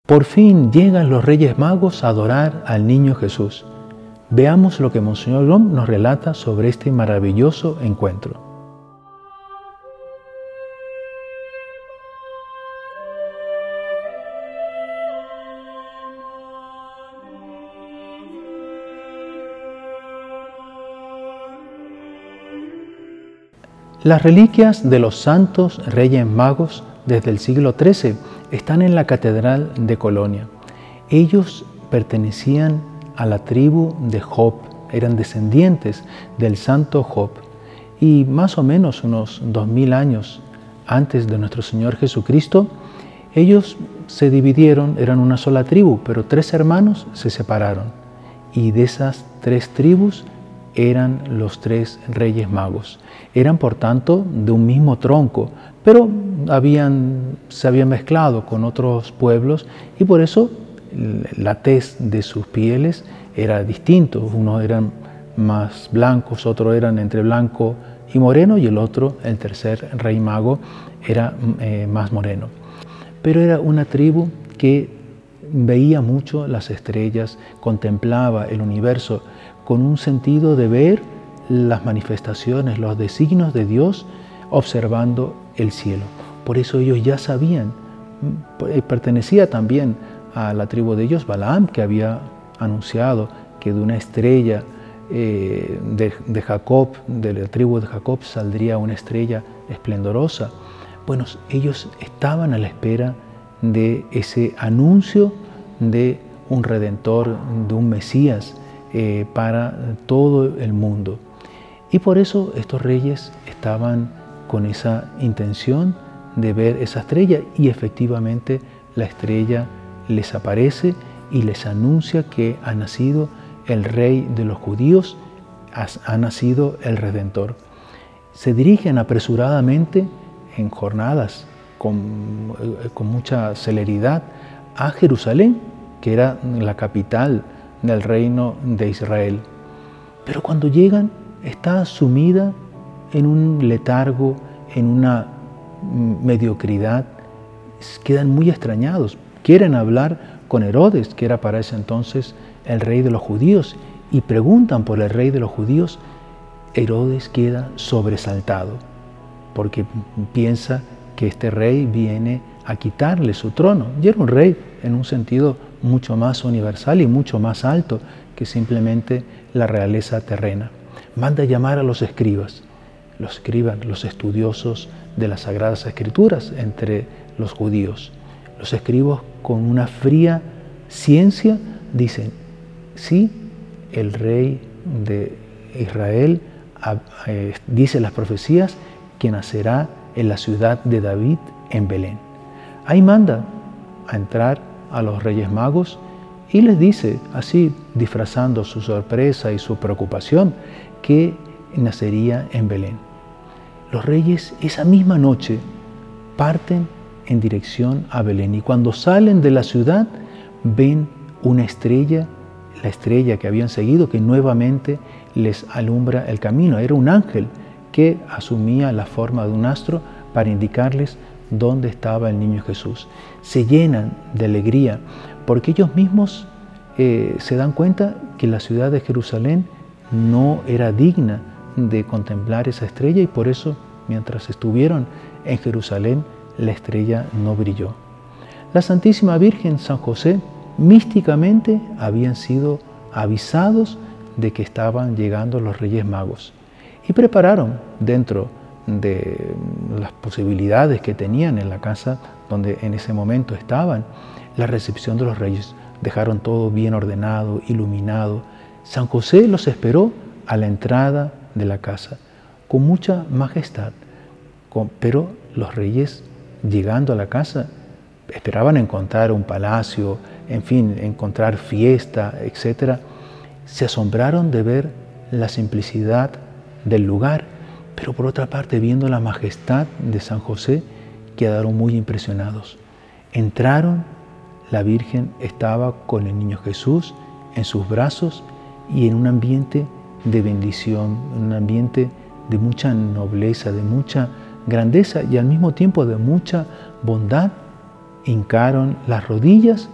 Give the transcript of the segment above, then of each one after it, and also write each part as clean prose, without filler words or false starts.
Por fin llegan los Reyes Magos a adorar al niño Jesús. Veamos lo que Monseñor Rom nos relata sobre este maravilloso encuentro. Las reliquias de los santos Reyes Magos desde el siglo XIII están en la Catedral de Colonia. Ellos pertenecían a la tribu de Job, eran descendientes del santo Job. Y más o menos unos 2000 años antes de nuestro Señor Jesucristo, ellos se dividieron, eran una sola tribu, pero 3 hermanos se separaron. Y de esas 3 tribus eran los 3 Reyes Magos. Eran, por tanto, de un mismo tronco, pero se habían mezclado con otros pueblos y por eso la tez de sus pieles era distinto. Unos eran más blancos, otros eran entre blanco y moreno y el otro, el tercer Rey Mago, era más moreno. Pero era una tribu que veía mucho las estrellas, contemplaba el universo con un sentido de ver las manifestaciones, los designios de Dios, observando el cielo. Por eso ellos ya sabían, pertenecía también a la tribu de ellos Balaam, que había anunciado que de una estrella de Jacob, de la tribu de Jacob, saldría una estrella esplendorosa. Bueno, ellos estaban a la espera de ese anuncio de un Redentor, de un Mesías para todo el mundo. Y por eso estos reyes estaban con esa intención de ver esa estrella y efectivamente la estrella les aparece y les anuncia que ha nacido el Rey de los judíos, ha nacido el Redentor. Se dirigen apresuradamente en jornadas con mucha celeridad a Jerusalén, que era la capital del reino de Israel. Pero cuando llegan está sumida en un letargo, en una mediocridad. Quedan muy extrañados. Quieren hablar con Herodes, que era para ese entonces el rey de los judíos, y preguntan por el rey de los judíos. Herodes queda sobresaltado porque piensa que este rey viene a quitarle su trono. Y era un rey en un sentido mucho más universal y mucho más alto que simplemente la realeza terrena. Manda llamar a los escribas, los estudiosos de las Sagradas Escrituras entre los judíos. Los escribas, con una fría ciencia, dicen: sí, el rey de Israel dice las profecías que nacerá en la ciudad de David, en Belén. Ahí manda a entrar a los Reyes Magos y les dice, así disfrazando su sorpresa y su preocupación, que nacería en Belén. Los reyes esa misma noche parten en dirección a Belén y cuando salen de la ciudad ven una estrella, la estrella que habían seguido, que nuevamente les alumbra el camino. Era un ángel que asumía la forma de un astro para indicarles dónde estaba el niño Jesús. Se llenan de alegría porque ellos mismos se dan cuenta que la ciudad de Jerusalén no era digna de contemplar esa estrella y por eso, mientras estuvieron en Jerusalén, la estrella no brilló. La Santísima Virgen, San José, místicamente habían sido avisados de que estaban llegando los Reyes Magos y prepararon, dentro de las posibilidades que tenían en la casa donde en ese momento estaban, la recepción de los reyes. Dejaron todo bien ordenado, iluminado. San José los esperó a la entrada de la casa con mucha majestad, pero los reyes, llegando a la casa, esperaban encontrar un palacio, en fin, encontrar fiesta, etc. Se asombraron de ver la simplicidad del lugar, pero por otra parte, viendo la majestad de San José, quedaron muy impresionados. Entraron, la Virgen estaba con el niño Jesús en sus brazos y en un ambiente de bendición, en un ambiente de mucha nobleza, de mucha grandeza y al mismo tiempo de mucha bondad. Hincaron las rodillas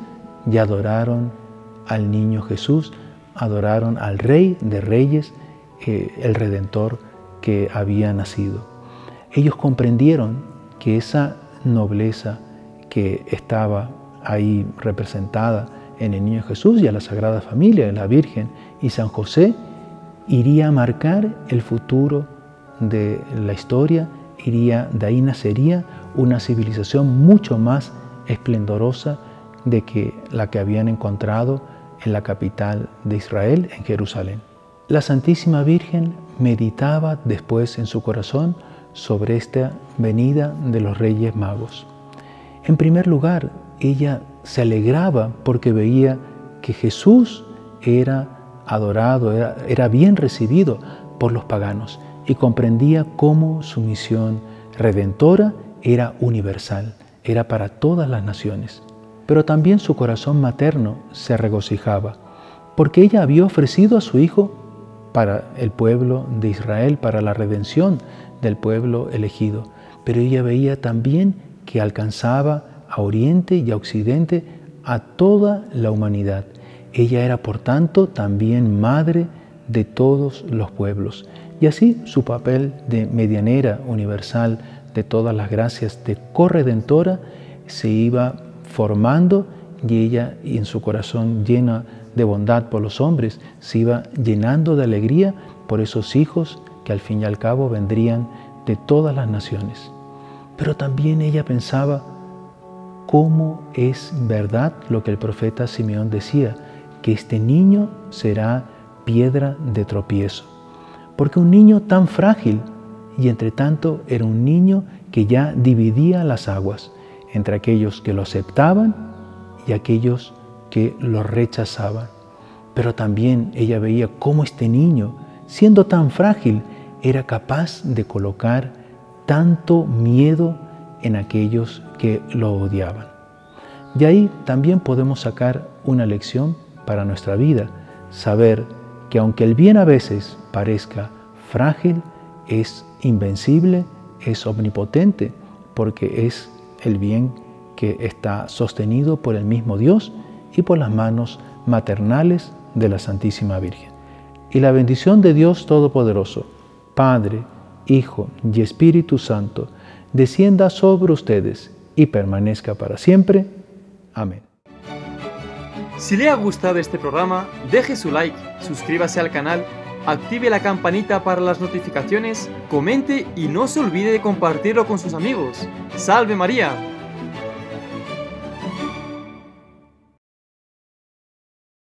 y adoraron al niño Jesús, adoraron al Rey de Reyes, el Redentor que había nacido. Ellos comprendieron que esa nobleza que estaba ahí representada en el niño Jesús y a la Sagrada Familia, la Virgen y San José, iría a marcar el futuro de la historia, de ahí nacería una civilización mucho más esplendorosa de que la que habían encontrado en la capital de Israel, en Jerusalén. La Santísima Virgen meditaba después en su corazón sobre esta venida de los Reyes Magos. En primer lugar, ella se alegraba porque veía que Jesús era adorado, era bien recibido por los paganos y comprendía cómo su misión redentora era universal, era para todas las naciones. Pero también su corazón materno se regocijaba, porque ella había ofrecido a su hijo para el pueblo de Israel, para la redención del pueblo elegido. Pero ella veía también que alcanzaba a Oriente y a Occidente a toda la humanidad. Ella era, por tanto, también madre de todos los pueblos. Y así su papel de medianera universal de todas las gracias, de corredentora, se iba formando y ella, y en su corazón llena de bondad por los hombres, se iba llenando de alegría por esos hijos que al fin y al cabo vendrían de todas las naciones. Pero también ella pensaba cómo es verdad lo que el profeta Simeón decía, que este niño será piedra de tropiezo. Porque un niño tan frágil, y entre tanto era un niño que ya dividía las aguas entre aquellos que lo aceptaban y aquellos que lo rechazaban. Pero también ella veía cómo este niño, siendo tan frágil, era capaz de colocar tanto miedo en aquellos que lo odiaban. De ahí también podemos sacar una lección para nuestra vida, saber que aunque el bien a veces parezca frágil, es invencible, es omnipotente, porque es el bien que está sostenido por el mismo Dios y por las manos maternales de la Santísima Virgen. Y la bendición de Dios Todopoderoso, Padre, Hijo y Espíritu Santo, descienda sobre ustedes y permanezca para siempre. Amén. Si le ha gustado este programa, deje su like, suscríbase al canal, active la campanita para las notificaciones, comente y no se olvide de compartirlo con sus amigos. ¡Salve María!